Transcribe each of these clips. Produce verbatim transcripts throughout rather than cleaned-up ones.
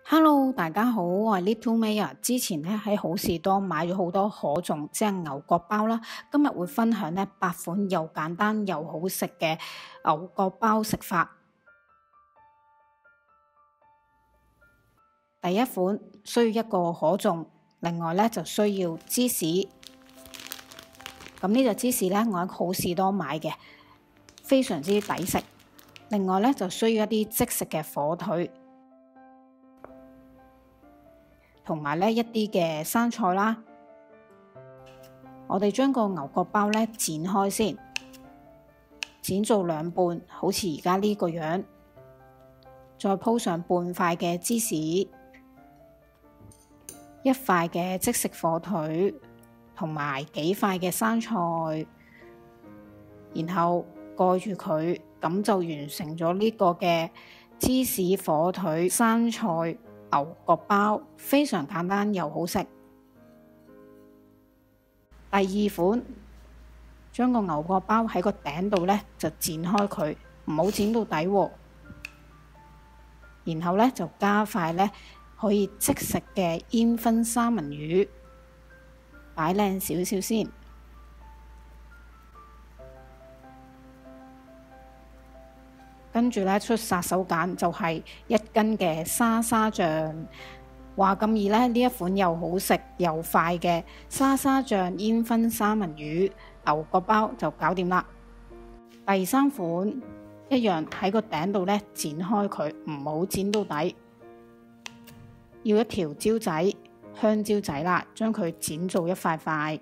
Hello，大家好，我係 Little May 啊。之前咧喺好事多買咗好多可頌，即係牛角包啦。今日會分享呢八款又簡單又好食嘅牛角包食法。第一款需要一個可頌，另外咧就需要芝士。咁呢隻芝士咧，我喺好事多買嘅，非常之抵食。另外咧就需要一啲即食嘅火腿。同埋呢一啲嘅生菜啦，我哋將個牛角包呢剪開先，剪做兩半，好似而家呢個樣，再鋪上半塊嘅芝士，一塊嘅即食火腿，同埋幾塊嘅生菜，然後蓋住佢，咁就完成咗呢個嘅芝士火腿生菜牛角包，非常簡單又好食。第二款，將個牛角包喺個頂度呢就剪開佢，唔好剪到底喎。然後呢就加塊呢可以即食嘅煙燻三文魚，擺靚少少先。跟住咧出殺手鐧就係一斤嘅沙沙醬，話咁易咧，呢一款又好食又快嘅沙沙醬煙燻三文魚牛角包就搞掂啦。第三款一樣喺個頂度咧剪開佢，唔好剪到底。要一條蕉仔香蕉仔啦，將佢剪做一塊塊，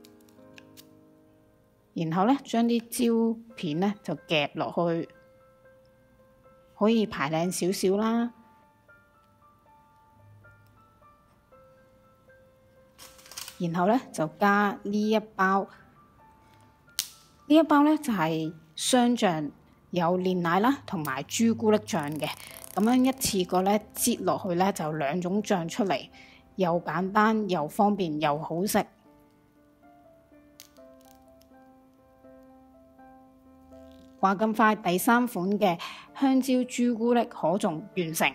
然後咧將啲蕉片咧就夾落去。可以排靚少少啦，然後呢，就加呢一包，呢一包呢，就係雙醬，有煉奶啦同埋朱古力醬嘅，咁樣一次過呢，擠落去呢，就兩種醬出嚟，又簡單又方便又好食。話咁快，第三款嘅香蕉朱古力可頌完成。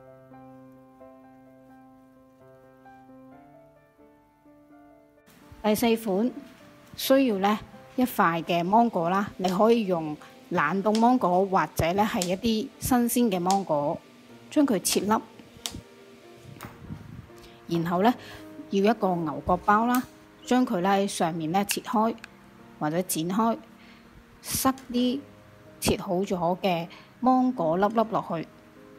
第四款需要呢一塊嘅芒果啦，你可以用冷凍芒果或者呢係一啲新鮮嘅芒果，將佢切粒，然後呢要一個牛角包啦，將佢呢喺上面呢切開或者剪開，塞啲切好咗嘅芒果粒粒落去。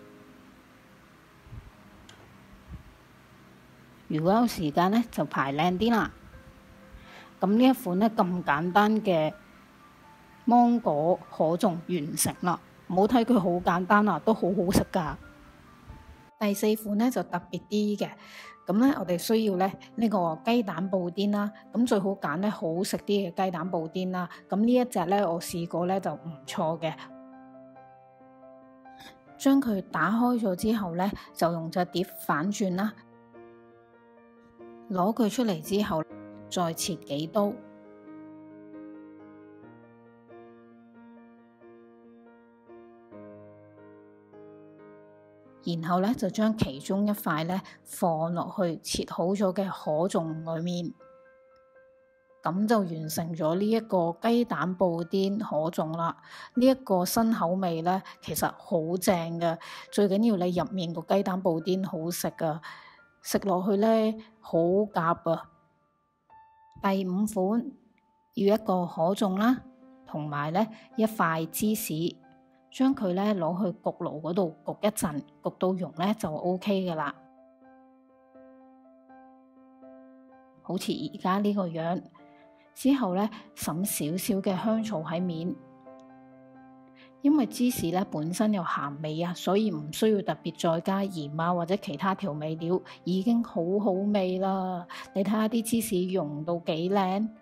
如果有時間呢，就排靚啲啦。咁呢一款呢咁簡單嘅芒果可頌完成啦。唔好睇佢好簡單啊，都好好食㗎。第四款呢就特別啲嘅，咁呢我哋需要呢呢個雞蛋布甸啦，咁最好揀呢好食啲嘅雞蛋布甸啦。咁呢一隻呢我試過呢就唔錯嘅。將佢打開咗之後呢，就用隻碟反轉啦，攞佢出嚟之後再切幾刀。然後咧就將其中一塊咧放落去切好咗嘅可頌裏面，咁就完成咗呢一個雞蛋布甸可頌啦。呢、這、一個新口味咧，其實好正㗎，最緊要你入面個雞蛋布甸好食㗎，食落去咧好夾啊！第五款要一個可頌啦，同埋咧一塊芝士。將佢咧攞去焗爐嗰度焗一陣，焗到溶咧就 O K 噶啦。好似而家呢個樣。之後咧滲少少嘅香草喺面，因為芝士咧本身有鹹味啊，所以唔需要特別再加鹽啊或者其他調味料，已經好好味啦。你睇下啲芝士溶到幾靚，呢、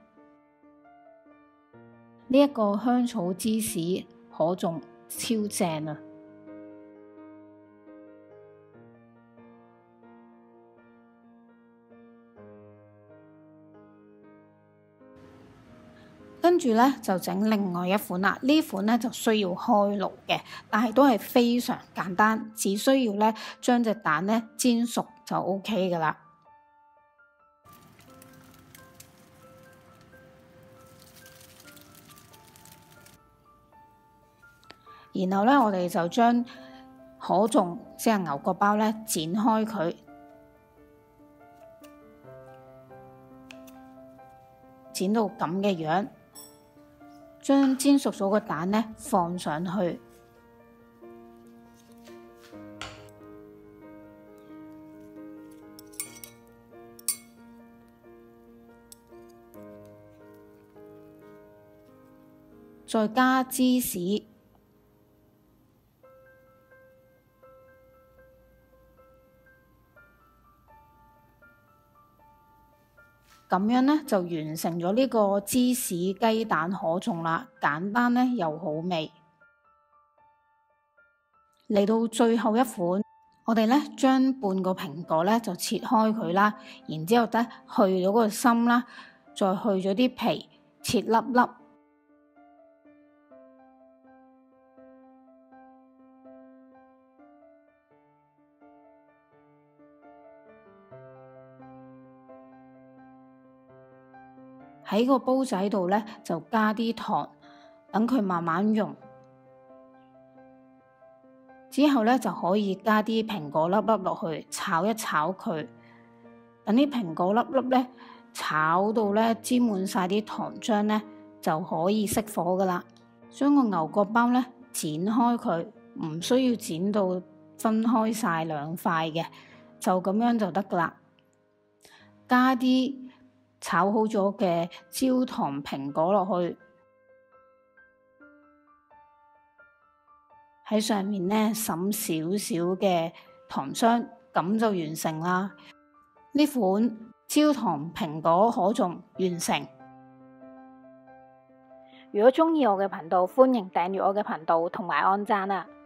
這、一個香草芝士可頌超正啊！ 跟住咧就整另外一款啦，呢款咧就需要開爐嘅，但係都係非常簡單，只需要咧將隻蛋咧煎熟就 O K 噶啦。然後咧，我哋就將可頌即係牛角包咧剪開佢，剪到咁嘅樣，將煎熟咗個蛋咧放上去，再加芝士。咁樣咧就完成咗呢個芝士雞蛋可頌啦，簡單咧又好味。嚟到最後一款，我哋咧將半個蘋果咧就切開佢啦，然之後咧去咗個心啦，再去咗啲皮，切粒粒。喺個煲仔度咧就加啲糖，等佢慢慢溶。之後咧就可以加啲蘋果粒粒落去炒一炒佢，等啲蘋果粒粒咧炒到咧沾滿晒啲糖漿咧就可以熄火噶啦。將個牛角包咧剪開佢，唔需要剪到分開晒兩塊嘅，就咁樣就得噶啦。加啲炒好咗嘅焦糖蘋果落去，喺上面呢滲少少嘅糖霜，咁就完成啦。呢款焦糖蘋果可頌完成。如果鍾意我嘅頻道，歡迎訂閱我嘅頻道同埋按讚啊！